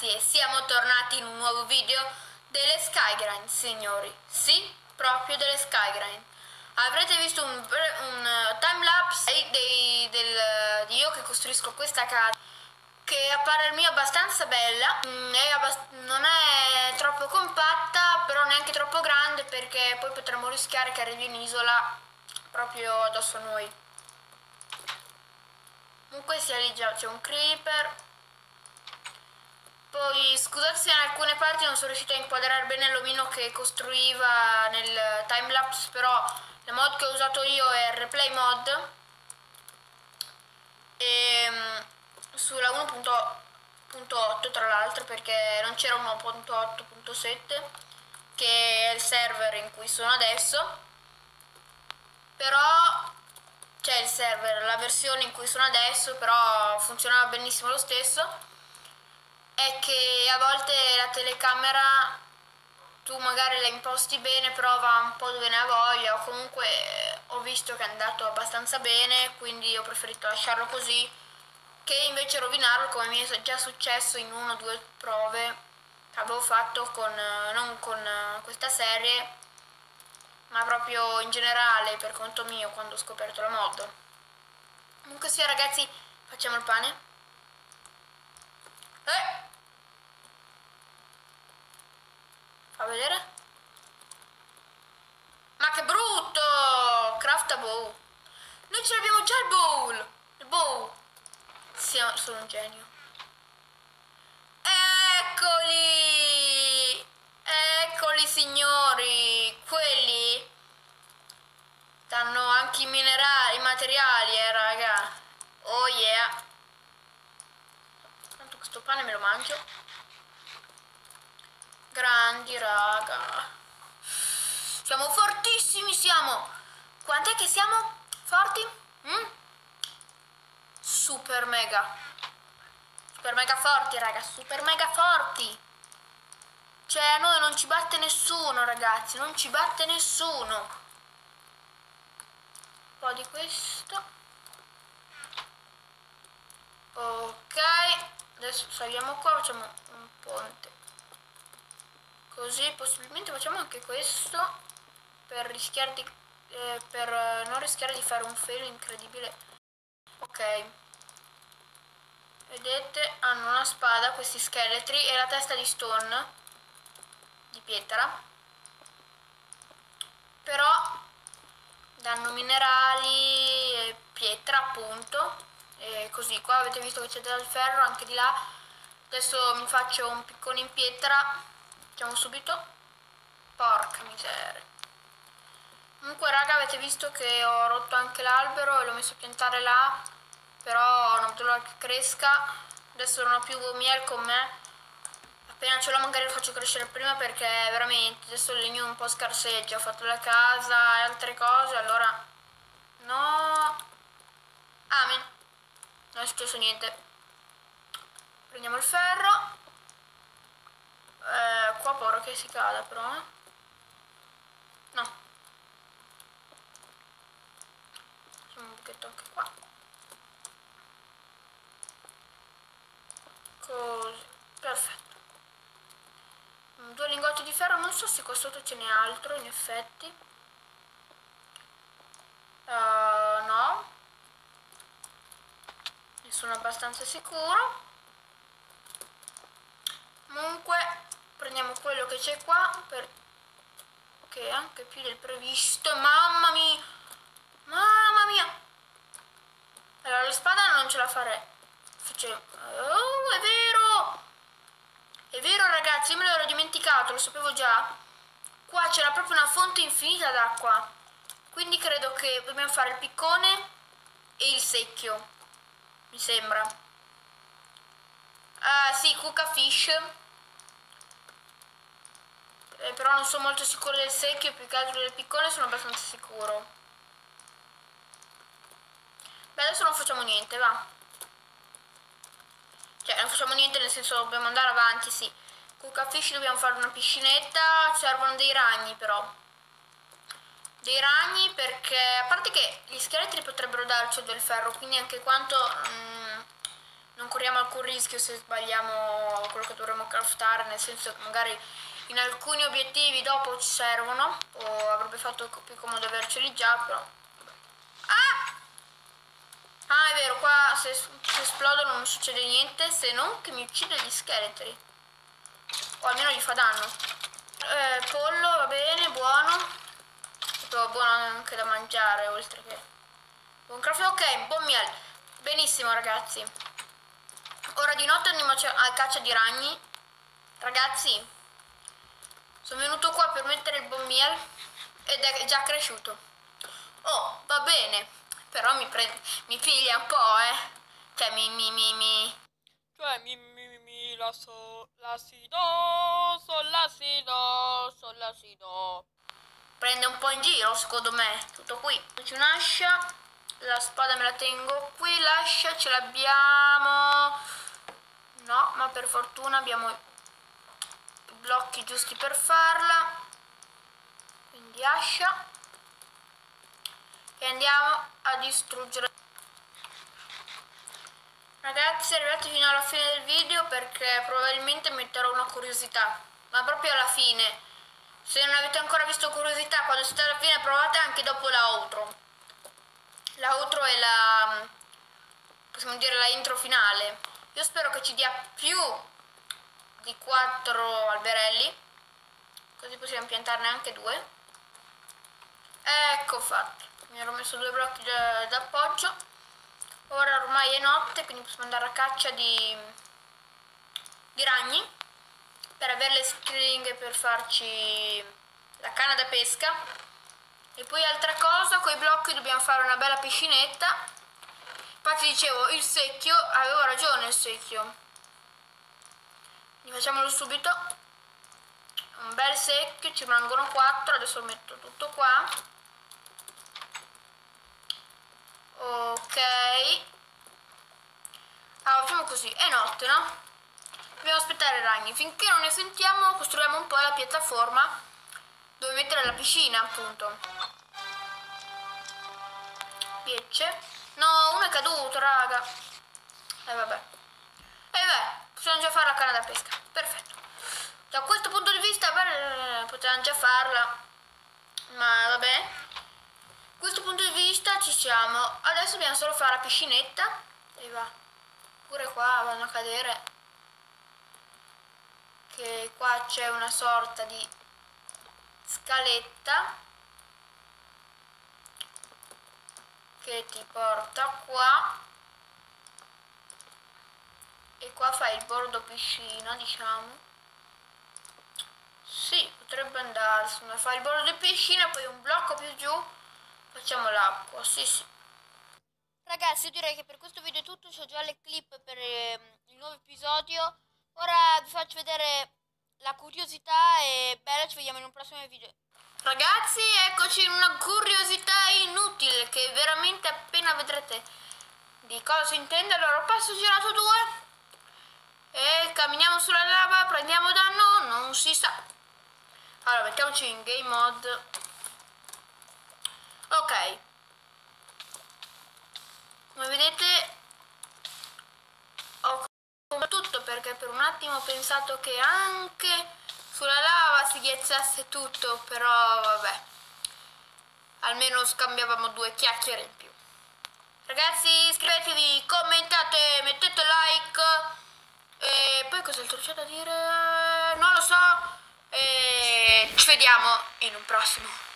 ragazzi, e siamo tornati in un nuovo video delle Skygrind, signori. Sì, proprio delle Skygrind. Avrete visto un timelapse di io che costruisco questa casa, che a parer mio è abbastanza bella, non è troppo compatta, però neanche troppo grande, perché poi potremmo rischiare che arrivi un'isola proprio addosso a noi. Comunque sia, lì già c'è un creeper. Poi scusate se in alcune parti non sono riuscita a inquadrare bene l'omino che costruiva nel timelapse, però la mod che ho usato io è il replay mod, e sulla 1.8 tra l'altro, perché non c'era 1.8.7 che è il server in cui sono adesso, però c'è il server, la versione in cui sono adesso, però funzionava benissimo lo stesso. È che a volte la telecamera tu magari la imposti bene, però va un po' dove ne ha voglia, o comunque ho visto che è andato abbastanza bene, quindi ho preferito lasciarlo così, che invece rovinarlo, come mi è già successo in 1 o 2 prove che avevo fatto non con questa serie, ma proprio in generale per conto mio, quando ho scoperto la mod. Comunque sia, ragazzi, facciamo il pane. Fa vedere? Ma che brutto! Craft a bow. Noi ce l'abbiamo già il bowl. Il bow. Sono un genio. Eccoli! Eccoli, signori. Quelli danno anche i minerali, i materiali, raga. Oh yeah. Tanto questo pane me lo mangio. Grandi, raga. Siamo fortissimi, siamo. Quant'è che siamo forti? Super mega. Super mega forti, raga. Super mega forti. Cioè, a noi non ci batte nessuno, ragazzi. Non ci batte nessuno. Un po' di questo. Ok. Adesso saliamo qua, facciamo un ponte. Così possibilmente facciamo anche questo per rischiare per non rischiare di fare un fail incredibile. Ok, vedete, hanno una spada questi scheletri e la testa di stone, di pietra, però danno minerali e pietra, appunto, e così. Qua avete visto che c'è del ferro anche di là. Adesso mi faccio un piccone in pietra, facciamo subito. Porca miseria. Comunque, raga, avete visto che ho rotto anche l'albero e l'ho messo a piantare là, però non vedo l'ora che cresca. Adesso non ho più miele con me. Appena ce l'ho magari lo faccio crescere prima, perché veramente adesso il legno un po' scarseggia. Ho fatto la casa e altre cose, allora no. Amen. Non è successo niente. Prendiamo il ferro. Qua paura che si cada, però no. Facciamo un pochetto anche qua. Così, perfetto. 2 lingotti di ferro, non so se qua sotto ce n'è altro, in effetti. No. Ne sono abbastanza sicuro. Comunque, prendiamo quello che c'è qua, che è anche più del previsto. Mamma mia! Mamma mia! Allora, la spada non ce la farei. Oh, è vero! È vero, ragazzi, io me l'ero dimenticato, lo sapevo già. Qua c'era proprio una fonte infinita d'acqua. Quindi credo che dobbiamo fare il piccone e il secchio. Mi sembra. Ah, sì, cucca fish. Però non sono molto sicuro del secchio, più che altro del piccone sono abbastanza sicuro. Beh, adesso non facciamo niente, va. Cioè, non facciamo niente nel senso, dobbiamo andare avanti, sì. Cucca fish dobbiamo fare una piscinetta, servono dei ragni però. Dei ragni, perché a parte che gli scheletri potrebbero darci del ferro, quindi anche quanto non corriamo alcun rischio se sbagliamo quello che dovremmo craftare, nel senso che magari in alcuni obiettivi dopo ci servono, o avrebbe fatto più comodo averceli già, però. Ah! Ah, è vero, qua se esplodono non succede niente, se non che mi uccide gli scheletri. O almeno gli fa danno. Pollo, va bene, buono. Proprio buono anche da mangiare, oltre che... Buon craft, ok, buon miel. Benissimo, ragazzi. Ora di notte andiamo a caccia di ragni. Ragazzi, sono venuto qua per mettere il buon miel ed è già cresciuto. Oh, va bene. Però mi piglia un po', Cioè, l'acido. Prende un po' in giro, secondo me. Tutto qui. C'è un'ascia. La spada me la tengo qui. L'ascia ce l'abbiamo. No, ma per fortuna abbiamo i blocchi giusti per farla. Quindi ascia. E andiamo a distruggere. Ragazzi, arrivati fino alla fine del video perché probabilmente metterò una curiosità, ma proprio alla fine. Se non avete ancora visto curiosità, quando siete alla fine provate anche dopo la outro. La outro è la, possiamo dire, la intro finale. Io spero che ci dia più di 4 alberelli, così possiamo piantarne anche 2. Ecco fatto, mi ero messo 2 blocchi d'appoggio. Ora ormai è notte, quindi possiamo andare a caccia di ragni per avere le stringhe per farci la canna da pesca. E poi altra cosa, con i blocchi dobbiamo fare una bella piscinetta. Infatti dicevo, il secchio, avevo ragione il secchio. Quindi facciamolo subito. Un bel secchio, ci rimangono 4, adesso metto tutto qua. Ok. Allora facciamo così, è notte, no? Dobbiamo aspettare i ragni. Finché non ne sentiamo costruiamo un po' la piattaforma dove mettere la piscina, appunto. Piece. No, uno è caduto, raga. Vabbè. Possiamo già fare la canna da pesca. Perfetto. Da questo punto di vista potevamo già farla. Ma vabbè. Da questo punto di vista ci siamo. Adesso dobbiamo solo fare la piscinetta. E va. Pure qua vanno a cadere. Che qua c'è una sorta di scaletta che ti porta qua. E qua fai il bordo piscina, diciamo. Sì, potrebbe andare, insomma, fai il bordo di piscina, poi un blocco più giù facciamo l'acqua, sì. Ragazzi, io direi che per questo video è tutto, c'ho già le clip per il nuovo episodio. Ora vi faccio vedere la curiosità e bella, ci vediamo in un prossimo video. Ragazzi, eccoci in una curiosità inutile che veramente appena vedrete di cosa si intende. Allora, passo girato 2 e camminiamo sulla lava, prendiamo danno, non si sa. Allora, mettiamoci in game mode. Ok. Come vedete ho tutto perché per un attimo ho pensato che anche sulla lava si ghiacciasse tutto, però vabbè, almeno scambiavamo 2 chiacchiere in più. Ragazzi, iscrivetevi, commentate, mettete like e poi cos'altro c'è da dire? Non lo so, e ci vediamo in un prossimo.